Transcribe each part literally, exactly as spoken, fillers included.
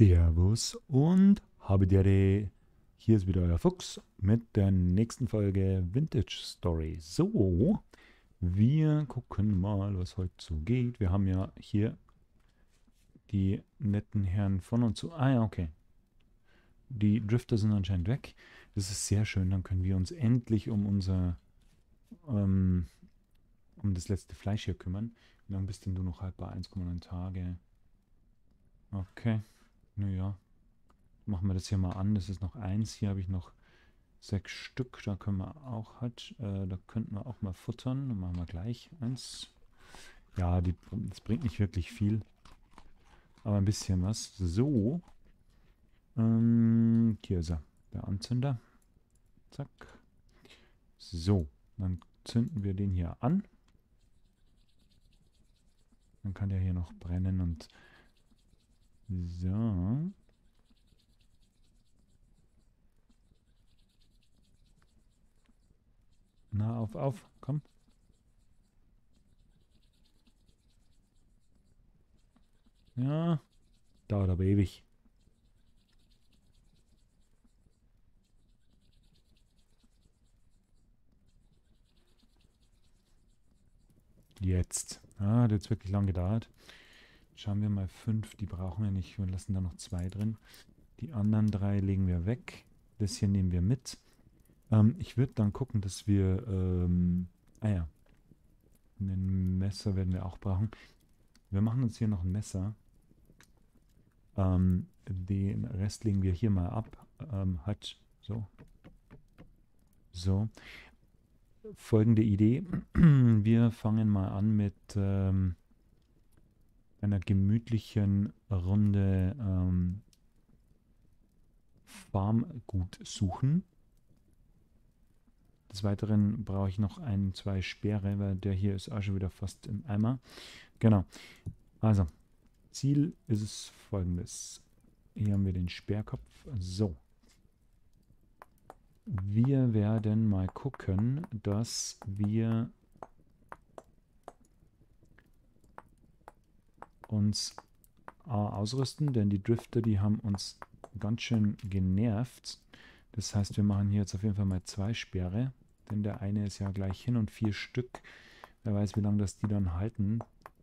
Servus und habe dir. Hier ist wieder euer Fuchs mit der nächsten Folge Vintage Story. So, wir gucken mal, was heute so geht. Wir haben ja hier die netten Herren von uns. So, ah ja, okay. Die Drifter sind anscheinend weg. Das ist sehr schön. Dann können wir uns endlich um unser, ähm, um das letzte Fleisch hier kümmern. Wie lange bist denn du noch haltbar? eins Komma neun Tage. Okay, naja. Machen wir das hier mal an. Das ist noch eins. Hier habe ich noch sechs Stück. Da können wir auch halt, äh, da könnten wir auch mal futtern. Dann machen wir gleich eins. Ja, die, das bringt nicht wirklich viel. Aber ein bisschen was. So. Ähm, hier ist er. Der Anzünder. Zack. So. Dann zünden wir den hier an. Dann kann der hier noch brennen und so. Na, auf, auf, komm. Ja, dauert aber ewig. Jetzt. Ah, das hat jetzt wirklich lang gedauert. Schauen wir mal fünf, die brauchen wir nicht. Wir lassen da noch zwei drin. Die anderen drei legen wir weg. Das hier nehmen wir mit. Ähm, ich würde dann gucken, dass wir, ähm, ah ja, ein Messer werden wir auch brauchen. Wir machen uns hier noch ein Messer. Ähm, den Rest legen wir hier mal ab. Ähm, halt, so. So. Folgende Idee. Wir fangen mal an mit ähm, einer gemütlichen Runde ähm, Farmgut suchen. Des Weiteren brauche ich noch ein, zwei Speere, weil der hier ist auch schon wieder fast im Eimer. Genau. Also, Ziel ist es folgendes. Hier haben wir den Speerkopf. So. Wir werden mal gucken, dass wir uns äh, ausrüsten, denn die Drifter, die haben uns ganz schön genervt. Das heißt, wir machen hier jetzt auf jeden Fall mal zwei Speere, denn der eine ist ja gleich hin und vier Stück. Wer weiß, wie lange das die dann halten.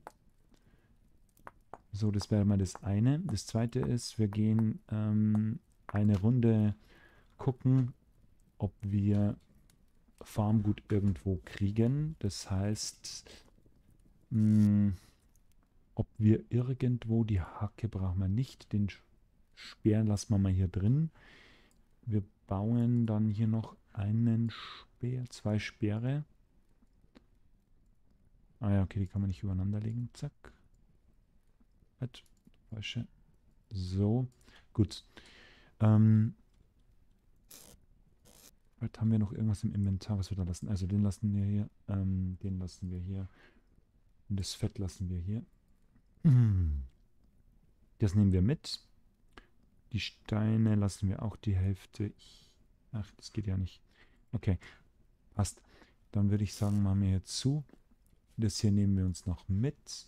So, das wäre mal das eine. Das zweite ist, wir gehen ähm, eine Runde gucken, ob wir Farmgut irgendwo kriegen. Das heißt, mh, ob wir irgendwo, die Hacke brauchen wir nicht, den Speer lassen wir mal hier drin. Wir bauen dann hier noch einen Speer, zwei Speere. Ah ja, okay, die kann man nicht übereinander legen. Zack. Halt, falsche. So, gut. Ähm, Halt, haben wir noch irgendwas im Inventar, was wir da lassen? Also den lassen wir hier, ähm, den lassen wir hier. Und das Fett lassen wir hier. Das nehmen wir mit. Die Steine lassen wir auch die Hälfte. Ich, ach, das geht ja nicht. Okay, passt. Dann würde ich sagen, machen wir hier zu. Das hier nehmen wir uns noch mit.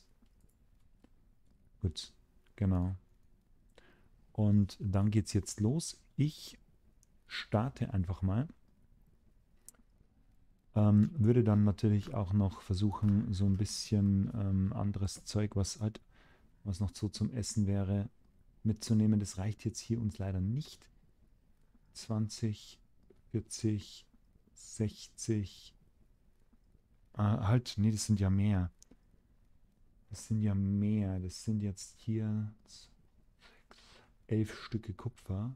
Gut, genau. Und dann geht es jetzt los. Ich starte einfach mal. Ähm, würde dann natürlich auch noch versuchen, so ein bisschen ähm, anderes Zeug, was halt, was noch so zum Essen wäre, mitzunehmen. Das reicht jetzt hier uns leider nicht. zwanzig, vierzig, sechzig. Ah, halt, nee, das sind ja mehr. Das sind ja mehr. Das sind jetzt hier elf Stücke Kupfer.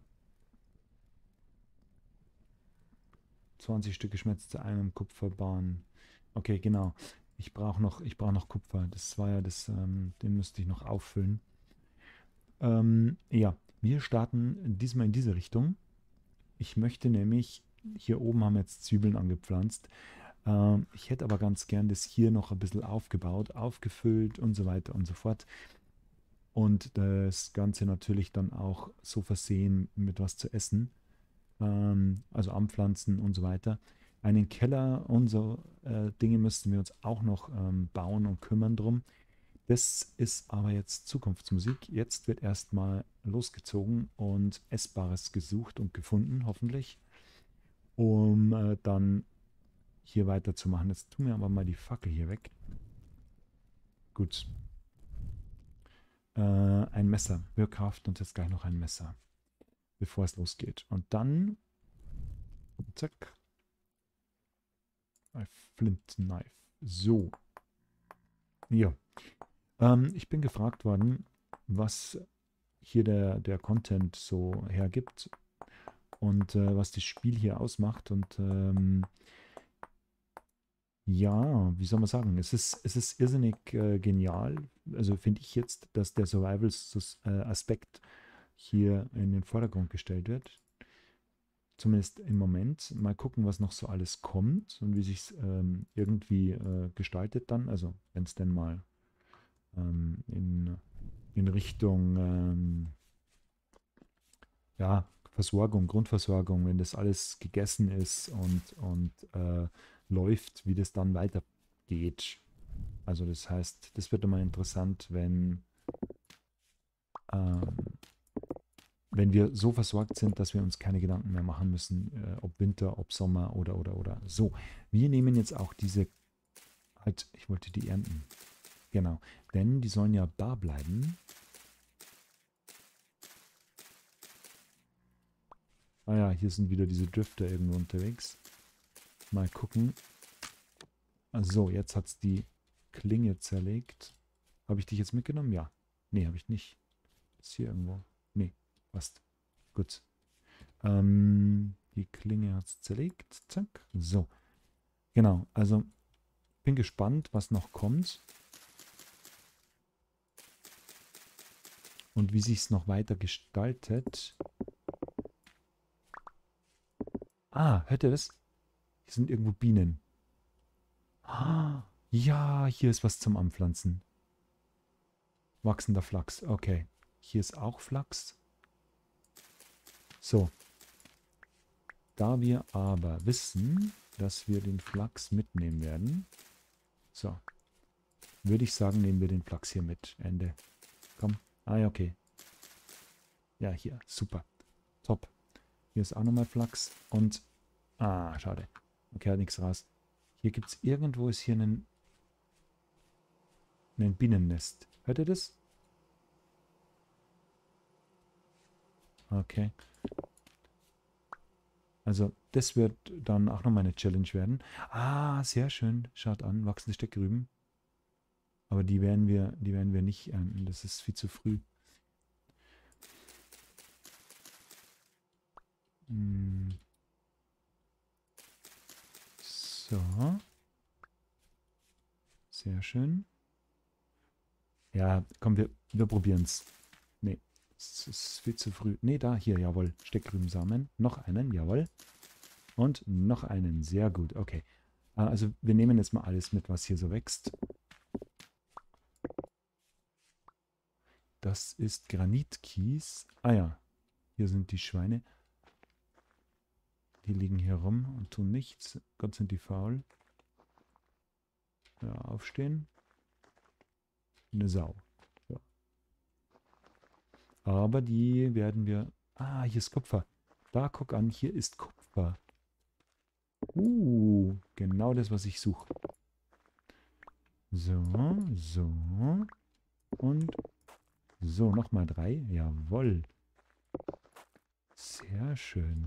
zwanzig Stücke Schmetz zu einem Kupferbahn. Okay, genau. Ich brauche noch, ich brauche noch Kupfer. Das war ja das, ähm, den müsste ich noch auffüllen. Ähm, ja, wir starten diesmal in diese Richtung. Ich möchte nämlich, hier oben haben wir jetzt Zwiebeln angepflanzt. Ähm, ich hätte aber ganz gern das hier noch ein bisschen aufgebaut, aufgefüllt und so weiter und so fort. Und das Ganze natürlich dann auch so versehen mit was zu essen. Ähm, also anpflanzen und so weiter. Einen Keller und so äh, Dinge müssten wir uns auch noch ähm, bauen und kümmern drum. Das ist aber jetzt Zukunftsmusik. Jetzt wird erstmal losgezogen und Essbares gesucht und gefunden, hoffentlich, um äh, dann hier weiterzumachen. Jetzt tun wir aber mal die Fackel hier weg. Gut. Äh, ein Messer. Wir craften uns jetzt gleich noch ein Messer, bevor es losgeht. Und dann, zack, ein Flint Knife. So. Ja. Ähm, ich bin gefragt worden, was hier der, der Content so hergibt und äh, was das Spiel hier ausmacht. Und ähm, ja, wie soll man sagen, es ist, es ist irrsinnig äh, genial. Also finde ich jetzt, dass der Survival-Aspekt hier in den Vordergrund gestellt wird. Zumindest im Moment. Mal gucken, was noch so alles kommt und wie sich ähm, irgendwie äh, gestaltet dann. Also wenn es denn mal ähm, in, in Richtung ähm, ja, Versorgung, Grundversorgung, wenn das alles gegessen ist und, und äh, läuft, wie das dann weitergeht. Also das heißt, das wird immer interessant, wenn, ähm, wenn wir so versorgt sind, dass wir uns keine Gedanken mehr machen müssen, äh, ob Winter, ob Sommer oder oder oder. So, wir nehmen jetzt auch diese, halt, ich wollte die ernten. Genau, denn die sollen ja da bleiben. Ah ja, hier sind wieder diese Drifter irgendwo unterwegs. Mal gucken. So, jetzt hat es die Klinge zerlegt. Habe ich dich jetzt mitgenommen? Ja. Nee, habe ich nicht. Ist hier irgendwo? Nee, passt. Gut. Ähm, die Klinge hat es zerlegt. Zack. So. Genau. Also, bin gespannt, was noch kommt. Und wie sich es noch weiter gestaltet. Ah, hört ihr das? Hier sind irgendwo Bienen. Ah, ja, hier ist was zum Anpflanzen. Wachsender Flachs. Okay. Hier ist auch Flachs. So. Da wir aber wissen, dass wir den Flachs mitnehmen werden. So. Würde ich sagen, nehmen wir den Flachs hier mit. Ende. Komm. Ah ja, okay. Ja, hier. Super. Top. Hier ist auch nochmal Flachs. Und... Ah, schade. Okay, hat nichts raus. Hier gibt es irgendwo ist hier ein, ein Bienennest. Hört ihr das? Okay. Also das wird dann auch nochmal eine Challenge werden. Ah, sehr schön. Schaut an, wachsende Steckrüben. Aber die werden wir, die werden wir nicht ernten. Das ist viel zu früh. Hm. So. Sehr schön. Ja, komm, wir, wir probieren es. Nee, es ist viel zu früh. Nee, da, hier, jawohl. Steckrübensamen. Noch einen, jawohl. Und noch einen. Sehr gut, okay. Also wir nehmen jetzt mal alles mit, was hier so wächst. Das ist Granitkies. Ah ja, hier sind die Schweine. Die liegen hier rum und tun nichts. Gott, sind die faul. Ja, aufstehen. Eine Sau. Ja. Aber die werden wir... Ah, hier ist Kupfer. Da, guck an, hier ist Kupfer. Uh, genau das, was ich suche. So, so. Und so, nochmal drei. Jawohl. Sehr schön.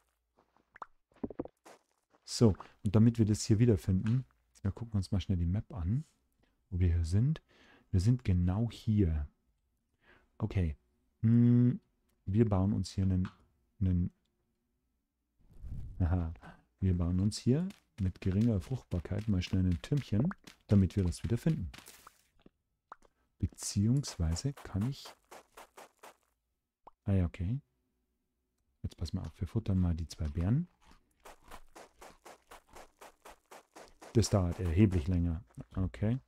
So, und damit wir das hier wiederfinden, wir gucken uns mal schnell die Map an, wo wir hier sind. Wir sind genau hier. Okay. Hm, wir bauen uns hier einen, einen aha, wir bauen uns hier mit geringer Fruchtbarkeit mal schnell ein Türmchen, damit wir das wieder finden. Beziehungsweise kann ich... Ah ja, okay. Jetzt pass mal auf, wir futtern mal die zwei Beeren. Das dauert erheblich länger. Okay.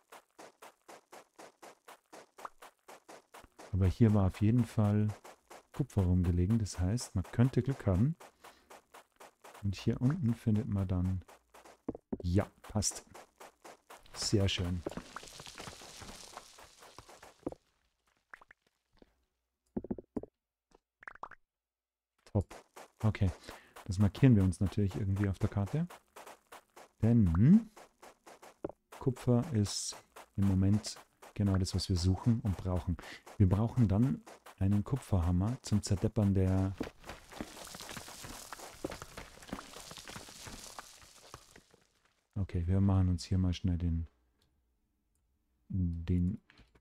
Aber hier war auf jeden Fall Kupfer rumgelegen. Das heißt, man könnte Glück haben. Und hier unten findet man dann... Ja, passt. Sehr schön. Top. Okay. Das markieren wir uns natürlich irgendwie auf der Karte. Denn Kupfer ist im Moment genau das, was wir suchen und brauchen. Wir brauchen dann einen Kupferhammer zum Zerdeppern der... Okay, wir machen uns hier mal schnell den... den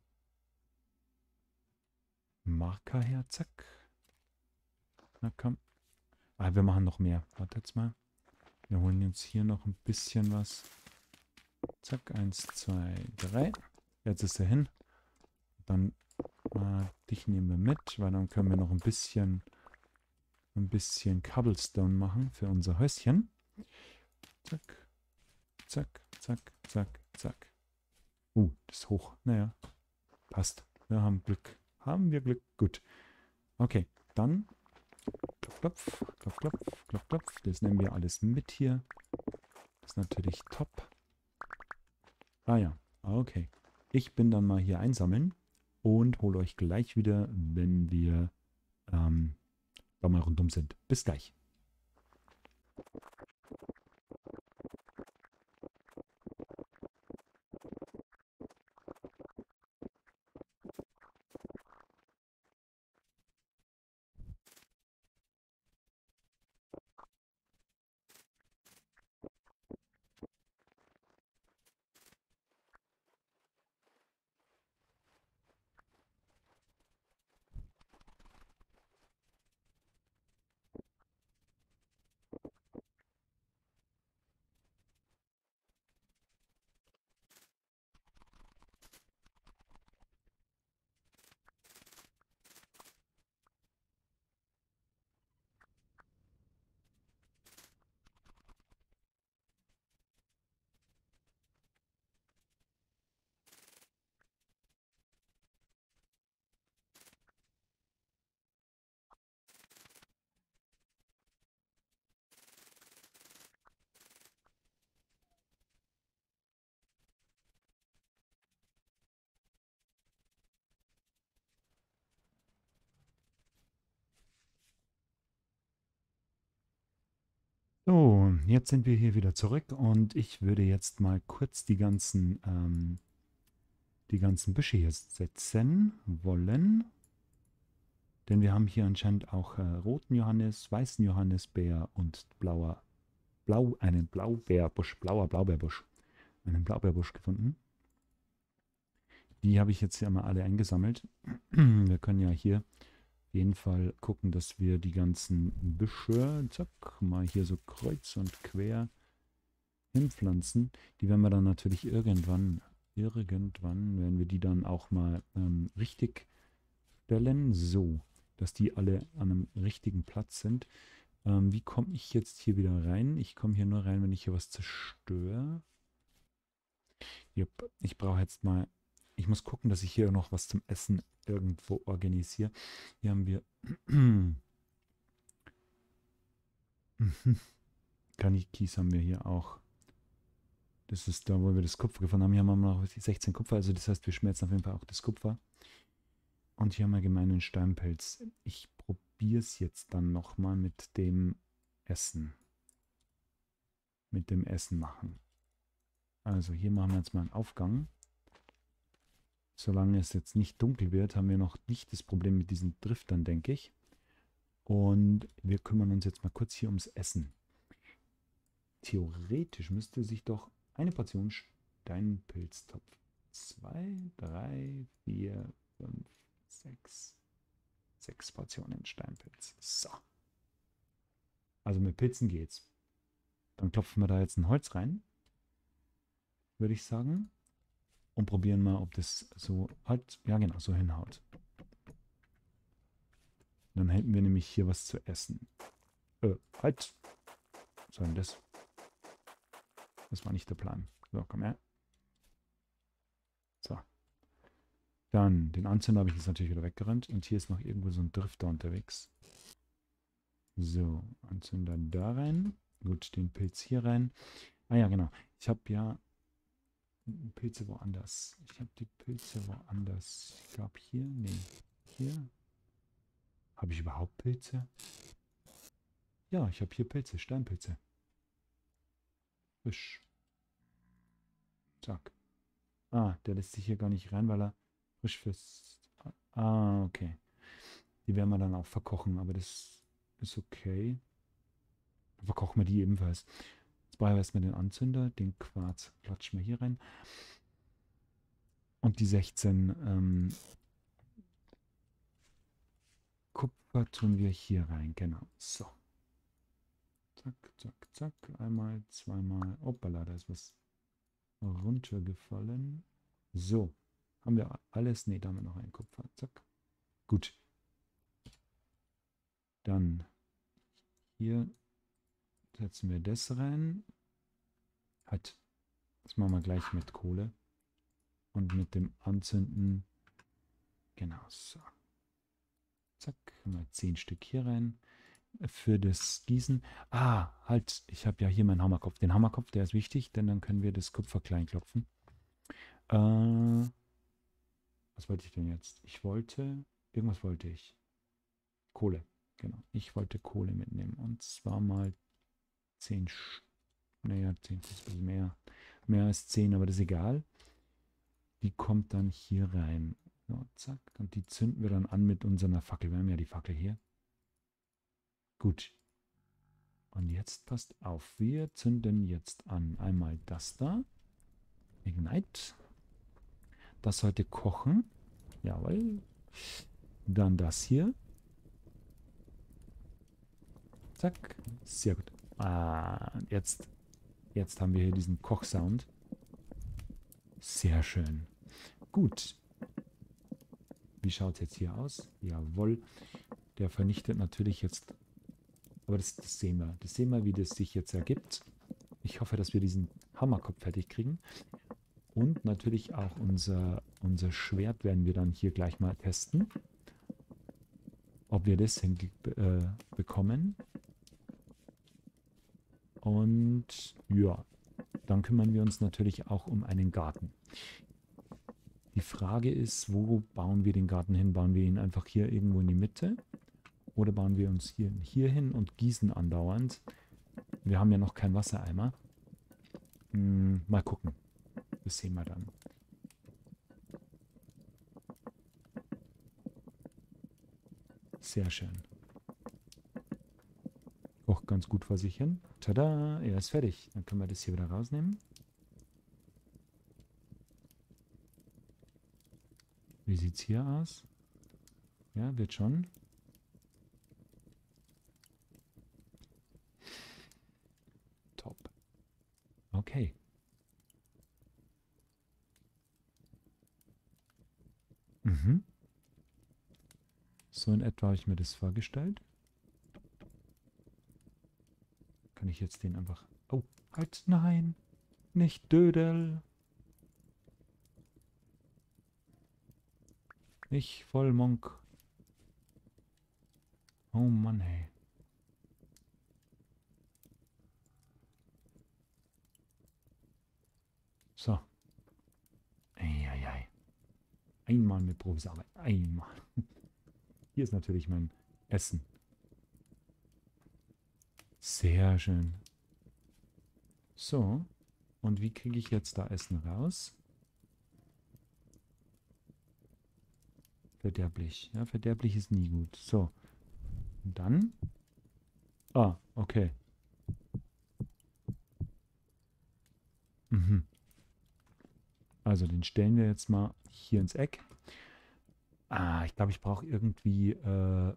Marker her. Zack. Na komm. Ah, wir machen noch mehr. Warte jetzt mal. Wir holen uns hier noch ein bisschen was. Zack, eins, zwei, drei. Jetzt ist er hin. Dann äh, dich nehmen wir mit, weil dann können wir noch ein bisschen ein bisschen Cobblestone machen für unser Häuschen. Zack, zack, zack, zack, zack. Uh, das ist hoch. Naja, passt. Wir haben Glück. Haben wir Glück? Gut. Okay, dann klopf, klopf, klopf, klopf, klopf, klopf. Das nehmen wir alles mit hier. Das ist natürlich top. Ah ja, okay. Ich bin dann mal hier einsammeln und hole euch gleich wieder, wenn wir ähm, da mal rundum sind. Bis gleich. So, jetzt sind wir hier wieder zurück und ich würde jetzt mal kurz die ganzen, ähm, die ganzen Büsche hier setzen wollen. Denn wir haben hier anscheinend auch äh, roten Johannis, weißen Johannisbeer und blauer, blau, einen Blaubeerbusch, blauer Blaubeerbusch, einen Blaubeerbusch gefunden. Die habe ich jetzt hier mal alle eingesammelt. Wir können ja hier auf jeden Fall gucken, dass wir die ganzen Büsche, zack, mal hier so kreuz und quer hinpflanzen. Die werden wir dann natürlich irgendwann, irgendwann werden wir die dann auch mal ähm, richtig stellen, so, dass die alle an einem richtigen Platz sind. Ähm, wie komme ich jetzt hier wieder rein? Ich komme hier nur rein, wenn ich hier was zerstöre. Jupp, ich brauche jetzt mal, ich muss gucken, dass ich hier noch was zum Essen irgendwo organisiere. Hier haben wir Granitkies haben wir hier auch. Das ist da, wo wir das Kupfer gefunden haben. Hier haben wir noch sechzehn Kupfer, also das heißt, wir schmelzen auf jeden Fall auch das Kupfer. Und hier haben wir gemeinen Steinpilz. Ich probiere es jetzt dann nochmal mit dem Essen. Mit dem Essen machen. Also hier machen wir jetzt mal einen Aufgang. Solange es jetzt nicht dunkel wird, haben wir noch nicht das Problem mit diesen Driftern, denke ich. Und wir kümmern uns jetzt mal kurz hier ums Essen. Theoretisch müsste sich doch eine Portion Steinpilztopf. Zwei, drei, vier, fünf, sechs. Sechs Portionen Steinpilz. So. Also mit Pilzen geht's. Dann klopfen wir da jetzt ein Holz rein. Würde ich sagen. Und probieren mal, ob das so halt, ja genau, so hinhaut. Dann hätten wir nämlich hier was zu essen. Äh, halt. Was soll denn das? Das war nicht der Plan. So, komm her. So. Dann, den Anzünder habe ich jetzt natürlich wieder weggeräumt. Und hier ist noch irgendwo so ein Drifter unterwegs. So, Anzünder da rein. Gut, den Pilz hier rein. Ah ja, genau. Ich habe ja Pilze woanders. Ich habe die Pilze woanders. Ich glaube hier. Nee, hier. Habe ich überhaupt Pilze? Ja, ich habe hier Pilze, Steinpilze. Frisch. Zack. Ah, der lässt sich hier gar nicht rein, weil er frisch fürs... Ah, okay. Die werden wir dann auch verkochen, aber das ist okay. Dann verkochen wir die ebenfalls. Jetzt brauchen wir erstmal den Anzünder, den Quarz klatschen wir hier rein. Und die sechzehn ähm, Kupfer tun wir hier rein, genau. So. Zack, zack, zack. Einmal, zweimal. Hoppala, da ist was runtergefallen. So. Haben wir alles? Ne, da haben wir noch einen Kupfer. Zack. Gut. Dann hier setzen wir das rein. Halt. Das machen wir gleich mit Kohle. Und mit dem Anzünden. Genau, so. Zack. Haben wir zehn Stück hier rein. Für das Gießen. Ah, halt. Ich habe ja hier meinen Hammerkopf. Den Hammerkopf, der ist wichtig, denn dann können wir das Kupfer klein klopfen. Äh, was wollte ich denn jetzt? Ich wollte, irgendwas wollte ich. Kohle, genau. Ich wollte Kohle mitnehmen. Und zwar mal zehn, naja, zehn ist ein bisschen mehr. Mehr als zehn, aber das ist egal. Die kommt dann hier rein. So, zack. Und die zünden wir dann an mit unserer Fackel. Wir haben ja die Fackel hier. Gut. Und jetzt passt auf. Wir zünden jetzt an. Einmal das da. Ignite. Das sollte kochen. Jawohl. Dann das hier. Zack. Sehr gut. Ah, jetzt, jetzt haben wir hier diesen Kochsound. Sehr schön. Gut. Wie schaut es jetzt hier aus? Jawohl. Der vernichtet natürlich jetzt. Aber das, das sehen wir. Das sehen wir, wie das sich jetzt ergibt. Ich hoffe, dass wir diesen Hammerkopf fertig kriegen. Und natürlich auch unser, unser Schwert werden wir dann hier gleich mal testen. Ob wir das hinbekommen. Äh, Und ja, dann kümmern wir uns natürlich auch um einen Garten. Die Frage ist, wo bauen wir den Garten hin? Bauen wir ihn einfach hier irgendwo in die Mitte? Oder bauen wir uns hier, hier hin und gießen andauernd? Wir haben ja noch keinen Wassereimer. Hm, mal gucken. Das sehen wir dann. Sehr schön. Kocht ganz gut vor sich hin. Tada, er ist fertig. Dann können wir das hier wieder rausnehmen. Wie sieht es hier aus? Ja, wird schon. Top. Okay. Mhm. So in etwa habe ich mir das vorgestellt. Kann ich jetzt den einfach... Oh, halt, nein. Nicht Dödel. Nicht Vollmonk. Oh Mann, hey. So. Eieiei. Einmal mit Berufsarbeit. Einmal. Hier ist natürlich mein Essen. Sehr schön. So. Und wie kriege ich jetzt da Essen raus? Verderblich. Ja, verderblich ist nie gut. So. Und dann? Ah, okay. Mhm. Also den stellen wir jetzt mal hier ins Eck. Ah, ich glaube, ich brauche irgendwie... Äh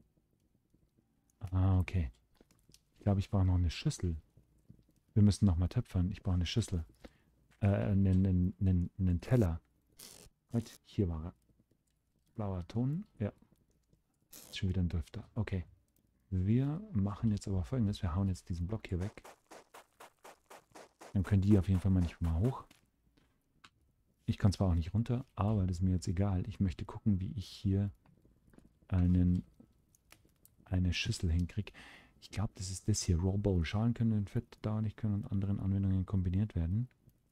ah, okay. Ich glaube, ich brauche noch eine Schüssel. Wir müssen noch mal töpfern. Ich brauche eine Schüssel. Äh, einen, einen, einen, einen Teller. Halt, hier war er. Blauer Ton. Ja. Ist schon wieder ein Drifter. Okay. Wir machen jetzt aber Folgendes. Wir hauen jetzt diesen Block hier weg. Dann können die auf jeden Fall mal nicht mal hoch. Ich kann zwar auch nicht runter, aber das ist mir jetzt egal. Ich möchte gucken, wie ich hier einen, eine Schüssel hinkriege. Ich glaube, das ist das hier. Raw Bowl. Schalen können in Fett dauerlich können und anderen Anwendungen kombiniert werden.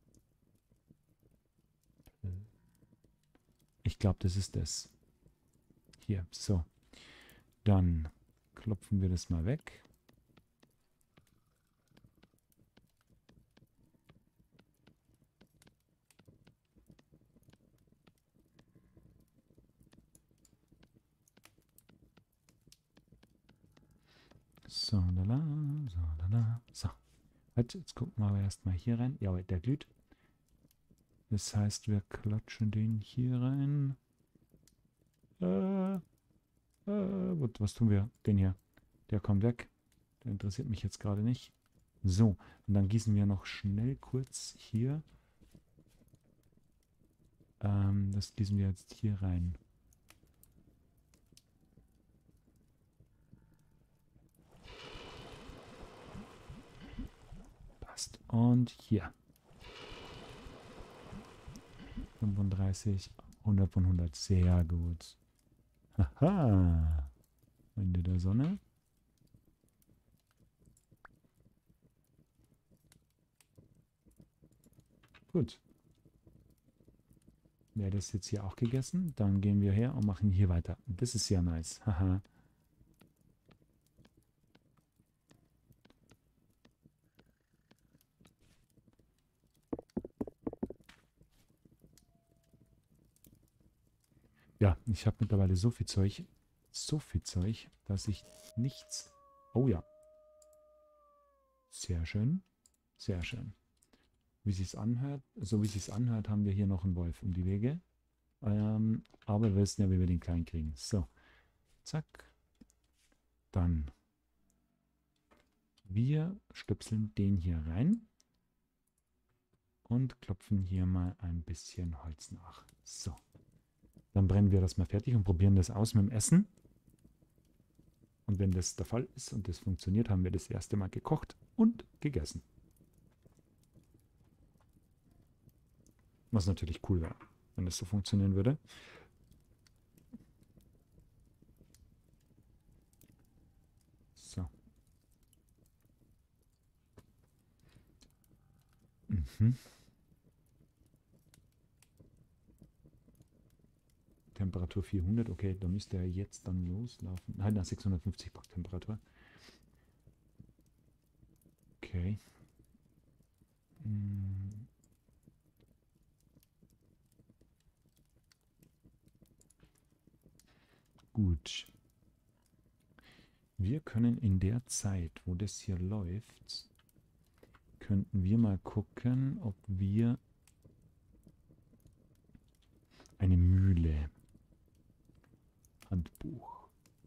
Ich glaube, das ist das. Hier, so. Dann klopfen wir das mal weg. So, lala, so, lala. So. Halt, jetzt gucken wir aber erstmal hier rein. Ja, der glüht. Das heißt, wir klatschen den hier rein. Äh, äh, was tun wir? Den hier. Der kommt weg. Der interessiert mich jetzt gerade nicht. So, und dann gießen wir noch schnell kurz hier. Ähm, das gießen wir jetzt hier rein. Passt. Und hier. fünfunddreißig, hundert von hundert. Sehr gut. Haha. Freunde der Sonne. Gut. Wäre das jetzt hier auch gegessen? Dann gehen wir her und machen hier weiter. Das ist sehr nice. Haha. Ja, ich habe mittlerweile so viel Zeug, so viel Zeug, dass ich nichts... Oh ja. Sehr schön. Sehr schön. Wie sich's anhört, so wie sich's anhört, haben wir hier noch einen Wolf um die Wege. Ähm, aber wir wissen ja, wie wir den klein kriegen. So. Zack. Dann. Wir stöpseln den hier rein. Und klopfen hier mal ein bisschen Holz nach. So. Dann brennen wir das mal fertig und probieren das aus mit dem Essen. Und wenn das der Fall ist und das funktioniert, haben wir das erste Mal gekocht und gegessen. Was natürlich cool wäre, wenn das so funktionieren würde. So. Mhm. Temperatur vierhundert, okay, da müsste er jetzt dann loslaufen. Nein, na, sechshundertfünfzig Bar Temperatur. Okay. Hm. Gut. Wir können in der Zeit, wo das hier läuft, könnten wir mal gucken, ob wir eine Mühle, Handbuch,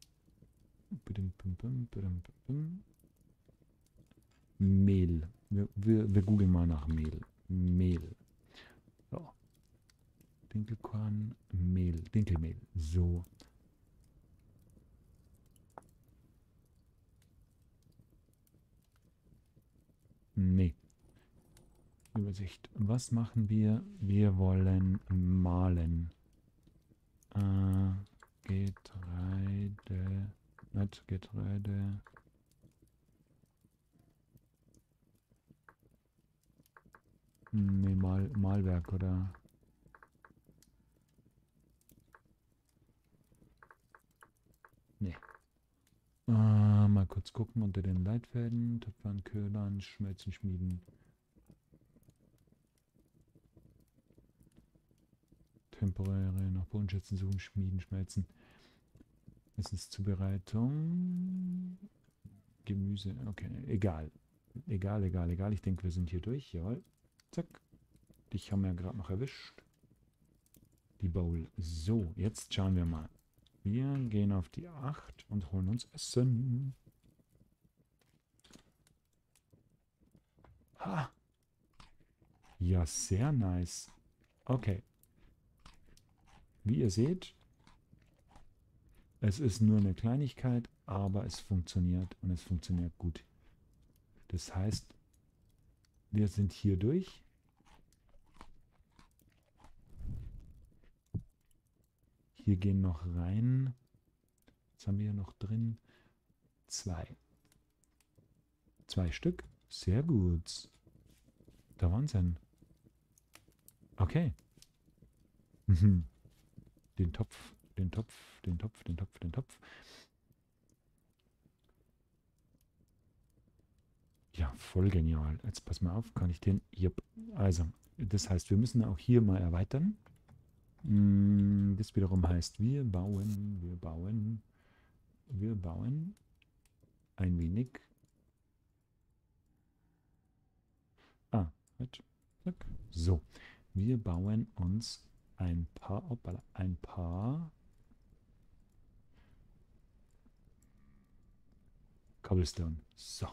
Mehl, wir, wir, wir googeln mal nach Mehl, Mehl, so. Dinkelkorn, Mehl, Dinkelmehl, so. Nee. Übersicht. Was machen wir? Wir wollen mahlen. Äh, Getreide. Nicht Getreide. Nee, Mal, Mahlwerk oder. Nee. Äh, mal kurz gucken unter den Leitfäden. Töpfern, Köhlern, Schmelzen, Schmieden. Temporäre nach Bodenschätzen suchen, schmieden, schmelzen. Essenszubereitung. Gemüse, okay, egal. Egal, egal, egal. Ich denke, wir sind hier durch. Jawohl. Zack. Dich haben wir ja gerade noch erwischt. Die Bowl. So, jetzt schauen wir mal. Wir gehen auf die acht und holen uns Essen. Ha! Ja, sehr nice. Okay. Wie ihr seht, es ist nur eine Kleinigkeit, aber es funktioniert und es funktioniert gut. Das heißt, wir sind hier durch. hier gehen noch rein. Was haben wir hier noch drin? Zwei. Zwei Stück. Sehr gut. Der Wahnsinn. Okay. Mhm. Den Topf, den Topf, den Topf, den Topf, den Topf. Ja, voll genial. Jetzt pass mal auf, kann ich den... Yep. Also, das heißt, wir müssen auch hier mal erweitern. Das wiederum heißt, wir bauen, wir bauen, wir bauen ein wenig. Ah, halt. So, wir bauen uns ein paar, opala, ein paar Cobblestone. So.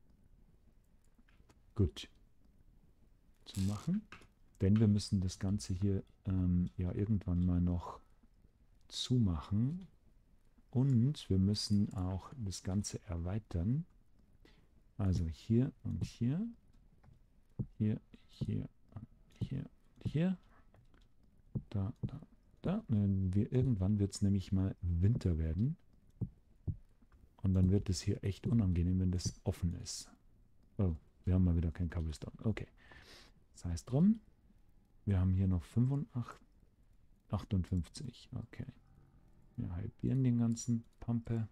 Gut. Zu machen. Denn wir müssen das Ganze hier ähm, ja irgendwann mal noch zumachen. Und wir müssen auch das Ganze erweitern. Also hier und hier. Hier, hier, hier, hier. Da, da, da. Wir, irgendwann wird es nämlich mal Winter werden. Und dann wird es hier echt unangenehm, wenn das offen ist. Oh, wir haben mal wieder kein Cobblestone. Okay. Das heißt drum, wir haben hier noch fünfundachtzig, achtundfünfzig. Okay. Wir halbieren den ganzen Pampe.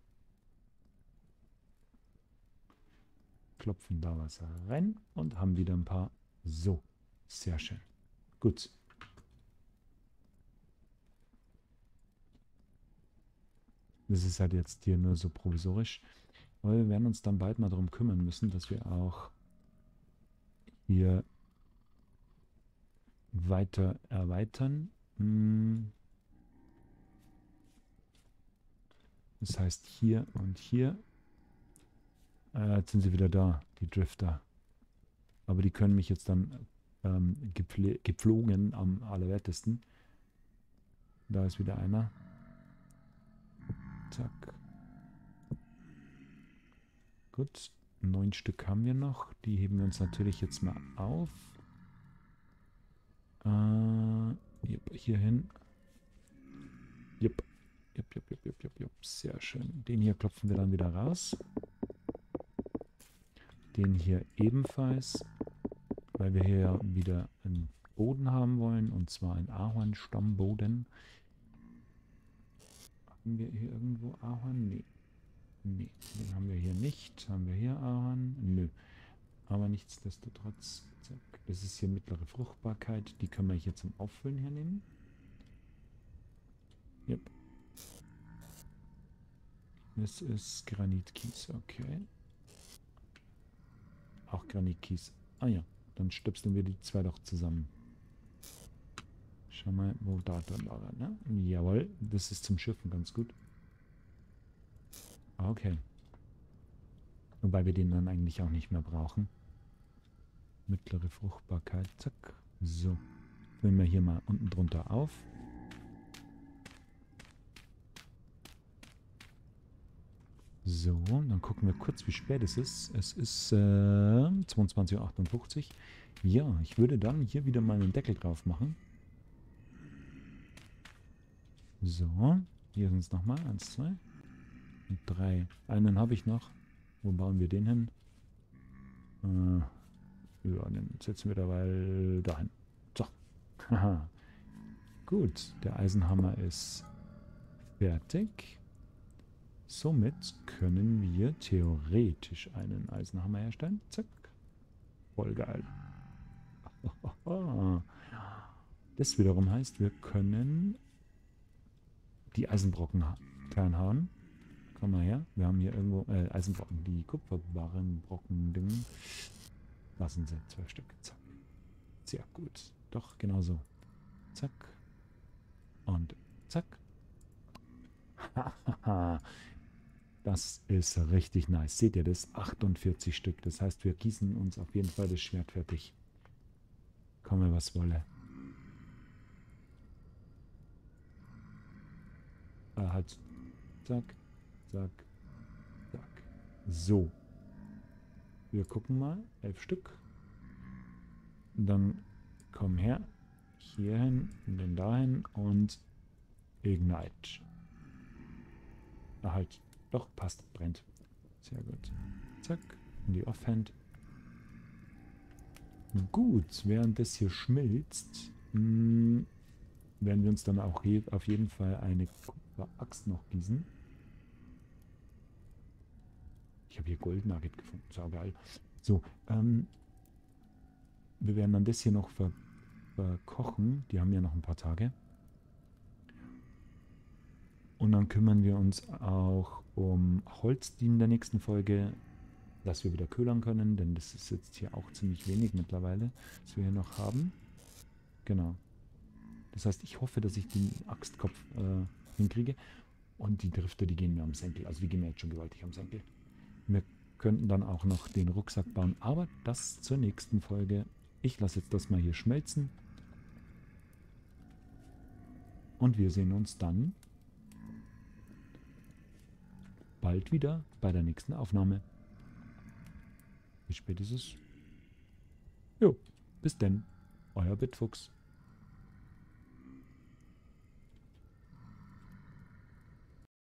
Klopfen da was rein und haben wieder ein paar. So, sehr schön. Gut. Das ist halt jetzt hier nur so provisorisch. Aber wir werden uns dann bald mal darum kümmern müssen, dass wir auch hier weiter erweitern. Das heißt hier und hier. Äh, jetzt sind sie wieder da, die Drifter. Aber die können mich jetzt dann ähm, gepfl gepflogen am allerwertesten. Da ist wieder einer. Zack. Gut. Neun Stück haben wir noch. Die heben wir uns natürlich jetzt mal auf. Äh, jupp, hier hin. Jupp. Jupp, jupp, jupp, jupp, jupp, jupp. Sehr schön. Den hier klopfen wir dann wieder raus. Den hier ebenfalls. Weil wir hier ja wieder einen Boden haben wollen. Und zwar einen Ahornstammboden. Haben wir hier irgendwo Ahorn? Nee. Nee, den haben wir hier nicht. Haben wir hier Ahorn? Nö. Aber nichtsdestotrotz, zack. Das ist hier mittlere Fruchtbarkeit. Die können wir hier zum Auffüllen hernehmen. Yep. Das ist Granitkies, okay. Auch Granitkies. Ah ja, dann stöpseln wir die zwei doch zusammen. Schau mal, wo da dann war, ne? Jawohl, das ist zum Schiffen ganz gut. Okay. Wobei wir den dann eigentlich auch nicht mehr brauchen. Mittlere Fruchtbarkeit, zack. So. Füllen wir hier mal unten drunter auf. So, dann gucken wir kurz, wie spät es ist. Es ist äh, zweiundzwanzig Uhr achtundfünfzig. Ja, ich würde dann hier wieder mal einen Deckel drauf machen. So, hier sind es nochmal. Eins, zwei und drei. Einen habe ich noch. Wo bauen wir den hin? Äh, ja, den setzen wir dabei dahin. So. Haha. Gut, der Eisenhammer ist fertig. Somit können wir theoretisch einen Eisenhammer herstellen. Zack. Voll geil. Das wiederum heißt, wir können die Eisenbrocken fernhauen. Komm mal her. Wir haben hier irgendwo äh, Eisenbrocken, die Kupferbarrenbrocken-Ding. Lassen Sie zwei Stück. Zack. Sehr gut. Doch, genau so. Zack. Und zack. Das ist richtig nice. Seht ihr das? achtundvierzig Stück. Das heißt, wir gießen uns auf jeden Fall das Schwert fertig. Komme, was wolle. Ah, halt. Zack. Zack. Zack. So. Wir gucken mal. Elf Stück. Dann komm her. Hier hin. Und dann dahin. Und Ignite. Ah, halt. Doch, passt. Brennt. Sehr gut. Zack. In die Offhand. Gut, während das hier schmilzt, mh, werden wir uns dann auch je, auf jeden Fall eine Kupferaxt noch gießen. Ich habe hier Goldnugget gefunden. So geil. So, ähm, wir werden dann das hier noch ver verkochen. Die haben ja noch ein paar Tage. Und dann kümmern wir uns auch um Holz, die in der nächsten Folge, dass wir wieder köhlern können, denn das ist jetzt hier auch ziemlich wenig mittlerweile, was wir hier noch haben. Genau. Das heißt, ich hoffe, dass ich den Axtkopf äh, hinkriege. Und die Drifter, die gehen mir am Senkel. Also die gehen mir jetzt schon gewaltig am Senkel. Wir könnten dann auch noch den Rucksack bauen, aber das zur nächsten Folge. Ich lasse jetzt das mal hier schmelzen. Und wir sehen uns dann bald wieder bei der nächsten Aufnahme. Wie spät ist es? Jo, bis denn. Euer Bitfuchs.